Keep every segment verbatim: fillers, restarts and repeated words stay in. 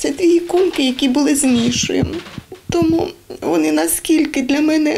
Це дві іконки, які були з Мішою. Тому вони наскільки для мене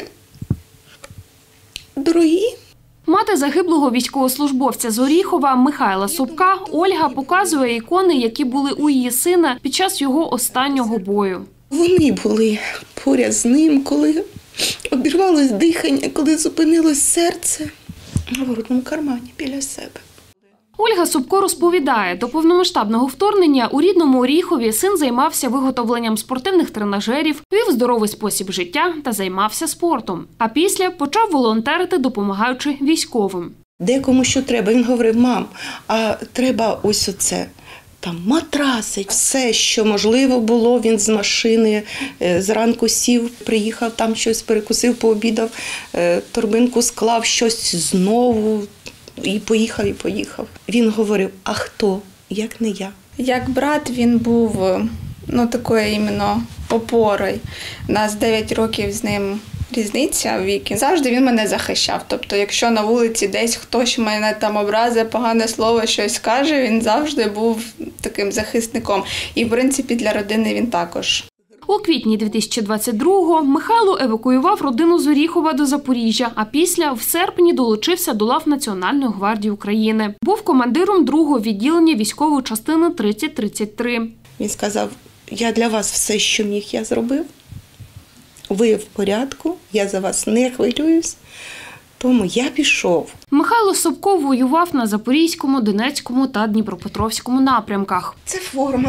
дорогі. Мати загиблого військовослужбовця з Оріхова Михайла Собка Ольга показує ікони, які були у її сина під час його останнього бою. Вони були поряд з ним, коли обірвалось дихання, коли зупинилось серце в грудному кармані біля себе. Ольга Собко розповідає, до повномасштабного вторгнення у рідному Оріхові син займався виготовленням спортивних тренажерів, вів здоровий спосіб життя та займався спортом. А після почав волонтерити, допомагаючи військовим. Декому що треба. Він говорив: мам, а треба ось оце. Там матраси, все, що можливо було, він з машини зранку сів, приїхав, там щось перекусив, пообідав, торбинку склав, щось знову. І поїхав, і поїхав. Він говорив: а хто, як не я? Як брат він був, ну, такою іменно опорою. У нас дев'ять років з ним різниця в віки. Завжди він мене захищав. Тобто, якщо на вулиці десь хтось мене там образить, погане слово, щось скаже, він завжди був таким захисником. І, в принципі, для родини він також. У квітні дві тисячі двадцять другого Михайло евакуював родину з Оріхова до Запоріжжя, а після в серпні долучився до лав Національної гвардії України. Був командиром другого відділення військової частини тридцять тридцять три. Він сказав: я для вас все, що міг, я зробив. Ви в порядку, я за вас не хвилююсь. Тому я пішов. Михайло Собко воював на Запорізькому, Донецькому та Дніпропетровському напрямках. Це форма.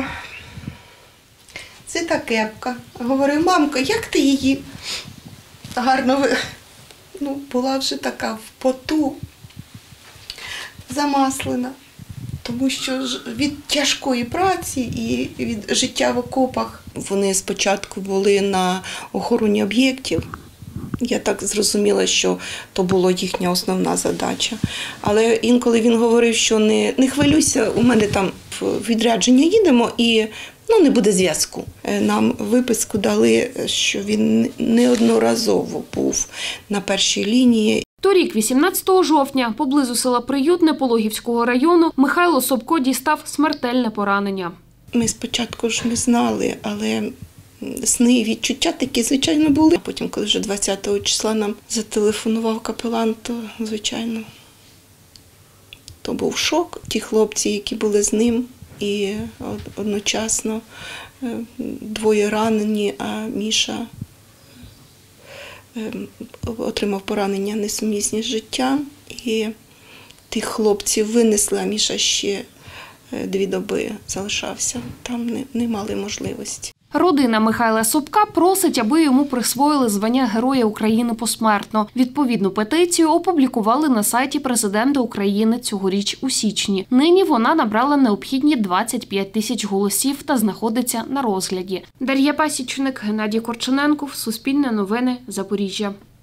Це та кепка. Говорю: мамко, як ти її гарно ви... Ну, була вже така в поту, замаслена. Тому що від тяжкої праці і від життя в окопах. Вони спочатку були на охороні об'єктів. Я так зрозуміла, що то була їхня основна задача. Але інколи він говорив, що не, не хвилюйся, у мене там в відрядження їдемо і ну, не буде зв'язку. Нам виписку дали, що він неодноразово був на першій лінії. Торік, вісімнадцятого жовтня, поблизу села Приютне Пологівського району, Михайло Собко дістав смертельне поранення. Ми спочатку ж не знали, але сни і відчуття такі, звичайно, були. А потім, коли вже двадцятого числа нам зателефонував капелан, то, звичайно, то був шок. Ті хлопці, які були з ним, і одночасно двоє ранені, а Міша отримав поранення несумісні з життям. І тих хлопців винесли, а Міша ще дві доби залишався. Там не, не мали можливості. Родина Михайла Собка просить, аби йому присвоїли звання Героя України посмертно. Відповідну петицію опублікували на сайті президента України цьогоріч у січні. Нині вона набрала необхідні двадцять п'ять тисяч голосів та знаходиться на розгляді. Дар'я Пасічник, Геннадій Корчененков, Суспільне новини, Запоріжжя.